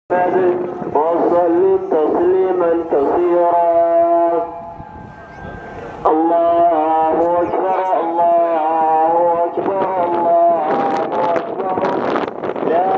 وصل تسليما كثيرا. الله أكبر الله أكبر الله أكبر لا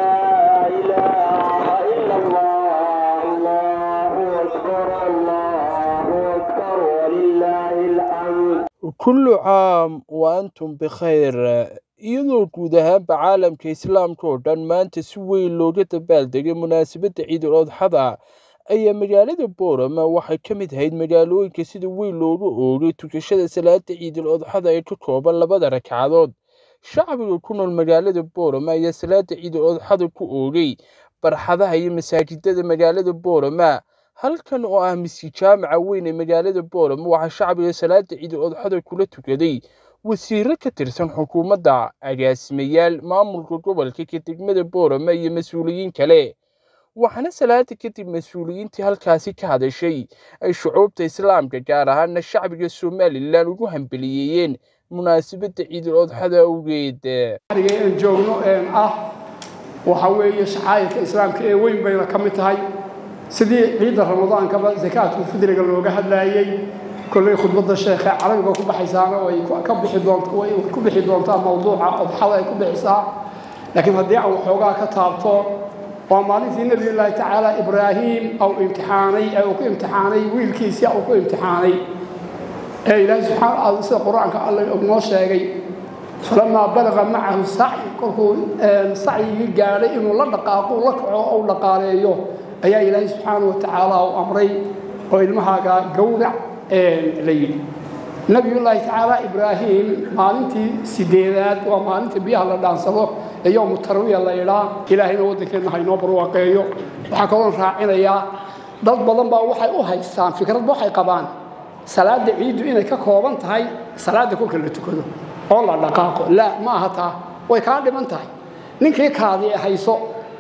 إله إلا الله. الله أكبر الله أكبر ولله الحمد. كل عام وأنتم بخير. iyadoo guud ahaanba caalamka islaamka oo dhan maanta si weyn looga dabaaldegay munaasabadda ciidul adxada ayaa magaalada Boorama waxay ka mid ahayd magaalooyinka sida weyn loogu oogay tukashada salaada ciidul adxada ee ka kooban labada ragcadood. shacbiga ku nool magaalada Boorama ayaa salaada ciidul adxada ku oogay barxadaha iyo masaajidada magaalada Boorama. halkan oo ah masjid jaamaca weyn ee magaalada Boorama waxaa shacbiga salaada ciidul adxada kula tukaday wasiiro ka tirsan xukuumadda, agaasimayaal, maamulka gobolka ka degmada Boorama iyo mas'uuliyiin kale. waxaana salaada kadib mas'uuliyiintii halkaasi ka hadashay ay shucuubta islaamka gaar ahaana shacbiga Somaliland ugu hambaliyeeyeen munaasabadda ciidul adxada awgeed. aan joogno waxa weeye shacairka islaamka ee weyn bay ka mid tahay sidii ciidda ramadaanka zakaatul fidriga looga hadlayay. كل خطبة الشيخ عربي كوب حسانة ويكب حدون ويكب حدون تام موضوع أضحى يكب حسان لكن هديع وحوجا كتابته ومالي في نبي الله تعالى إبراهيم أو امتحاني أو كامتحاني ويلكيسي أو كامتحاني أي لا سبحان الله القرآن قال الله شيء فلما بلغ معه السعي كل السعي قال إنه لا دقاق لك أو لقاريه أي إله سبحانه وتعالى وأمري وإلمها جودع ليل نبي الله تعالى إبراهيم مالنتي سيدات ومالنتي بيها لدان صلو يوم التروية الليلة إلهي نودك إنه ينبر واقعيه وحكونا راعينا يا ضد بضنبا وحي إستان فكرة وحي قبان صلاة عيد إنك كوبان تهي صلاة كل اللي تكده والله دقاقه لا ما هتا ويكاد من تهي نكي كادي حيثو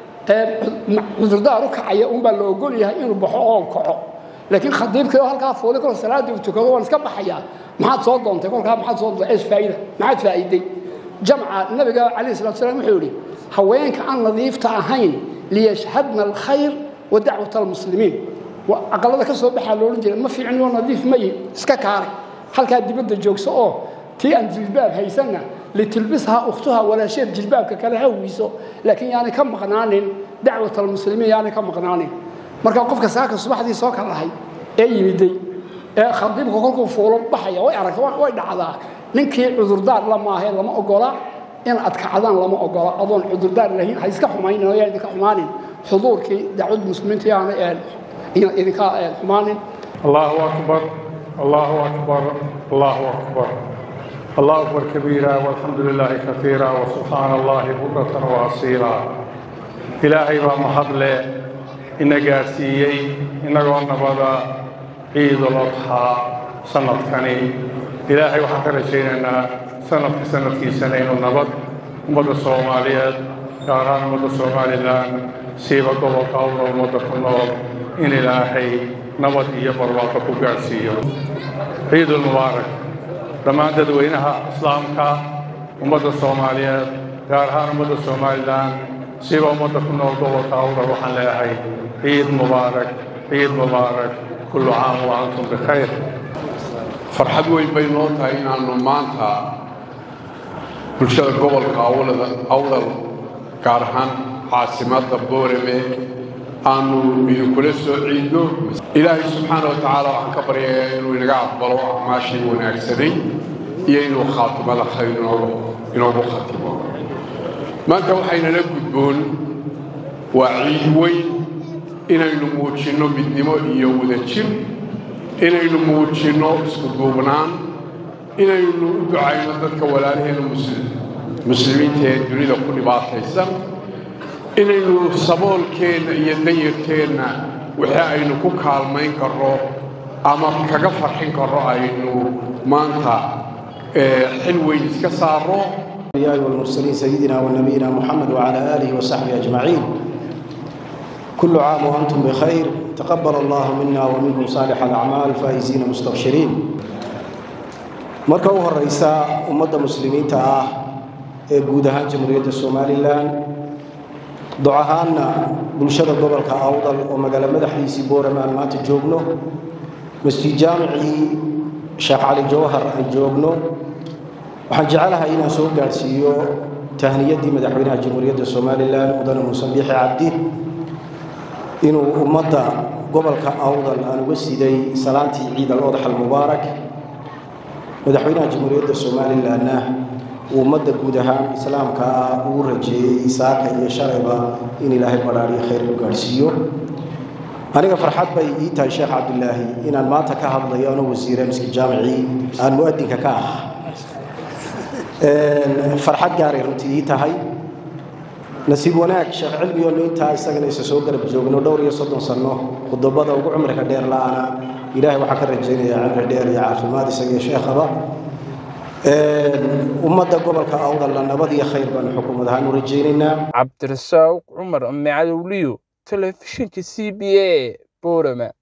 عذردار ركعية بلو يقول يها إنه بحوان كعو لكن خديم كده هالكا فولي كل صلاة وتكذب ونسكب حياة ما حد صوت دون تقول كلام ما حد صوت إيش فائدة ما حد فائدة جمع النبي قال عليه الصلاة والسلام حولي هوين كأن نظيف تعهين ليشهدنا الخير ودعوة المسلمين وأقل ذلك الصبح حلول رجل ما في عنوان نظيف مي سككاري هالكا دي بدأ جوكس تي أن جلباب هي سنة لتلبسها أختها ولا شيء جلباب ككلها ويسو لكن يعني كم قنانين دعوة المسلمين يعني كم قنانين marka qofka saaka subaxdii soo kala lahay ee yimiday ee khadibka kolku foolo baxaya way aragtaa way dhacdaa ninkii cudurdaar lama ahay lama ogola in adkacadaan lama ogola adoon cudurdaar lahayn hay iska xumaynayaan yaa idinka xumaanin xuduurkii dacwad muslimiinta yaana idinka xumaanin. Allahu akbar Allahu akbar Allahu akbar Allahu akbar kabeera walhamdulillahi kathiira wa subhanallahi bukratan wa asila. ilaahay baa mahadle إن جارسيي إن جوانا بدا عيد الأضحى سنة كني إلهي وحكر شيئنا سنة في سنين النبض مدة الصوماليات كاران مدة الصوماليان سيبا قبل قول ومدة النور إن إلهي نبض يبرواقك جارسيي عيد المبارك لما أنت دوينها إسلامك ومدة الصوماليات كاران مدة الصوماليان سيبا مدة النور قبل قول وحن لهي عيد مبارك عيد مبارك كل عام وأنتم بخير. فرحة وين بينوتها إن المانتا بالشرق قبل أول كارهان عاصمة بورمة أنو بكل عيدو إلهي سبحانه وتعالى عن كبر إنه ينقع بلوع ماشي ونأكسرين ينو خاتم على خير إنه خاتمه ما أنت وحين نقول وعيد وين inaynu muujino midnimo iyo wadajir inaynu muujino isku duubnaan inaynu u ducayno dadka walaalaheena muslimiinta ee dunida ku dhibaataysan inaynu saboolkeena iyo danyarteena waxa aynu ku kaalmayn karro ama kaga farxin karro aynu maanta xil weyn iska saaro. يا أيها المرسلين سيدنا ونبينا محمد وعلى آله وصحبه أجمعين. كل عام وأنتم بخير. تقبل الله منا ومنكم صالح الأعمال فائزين مستبشرين. مركوها الرئيسة أمة المسلمين جودها جمهورية الصوماليلاند ducahaanna bulshada gobolka awdal oo magaalo madaxdiisii boorama aan maanta joogno masjid jaamicii sheekh cali jawhar aan joogno waxaan jecelahay inaan soo gaarsiiyo tahniyadii madaxweynaha jamhuuriyadda somalilan mudane muuse biixi cabdi inuu ummadda gobolka awdal aan uga siday salaantii ciid al-adxa al-mubaarak madaxweynaha jamhuuriyadda somalilanna ummadda guud ahaan islaamka uu rajeeyay saaka iyo shalayba in ilaahay baraariyo khayr ku gaarsiiyo aniga farxad bay ii tahay sheekh cabdilaahi inaan maanta ka hadlayo anoo wasiire masjid jaamici aan muadinka ka ah farxad gaaray runtii ii tahay nasiib wanaag sheekh cilmiyo intaa isagana isa soo garab joogno dhowr iyo 30 sano khudbada ugu cumriga dheer laana ilaahay waxa ka rajaynayaa cimri dheer iyo caafimaad isaga sheekhaba ummadda gobolka awdal nabad iyo khayr baan xukuumadaha u rajaynaynaa cabdirasaaq cumar macadowliyo telefishinka CBA Boorama